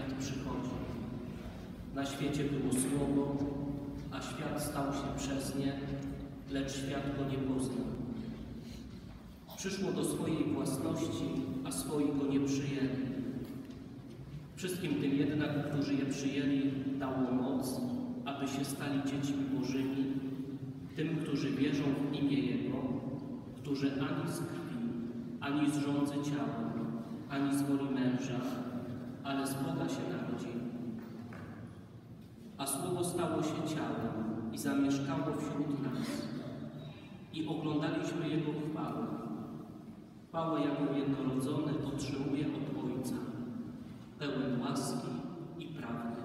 świat przychodzi. Na świecie było Słowo, a świat stał się przez nie, lecz świat go nie poznał. Przyszło do swojej własności, a swoi go nie przyjęli. Wszystkim tym jednak, którzy je przyjęli, dało moc, aby się stali dziećmi Bożymi, tym, którzy wierzą w imię Jego, którzy ani z krwi, ani z żądzy ciała, ani z woli męża, ale z Boga się narodzili. A Słowo stało się ciałem i zamieszkało wśród nas. I oglądaliśmy Jego chwałę. Chwałę, jaką jednorodzony otrzymuje od Ojca, pełen łaski i prawdy.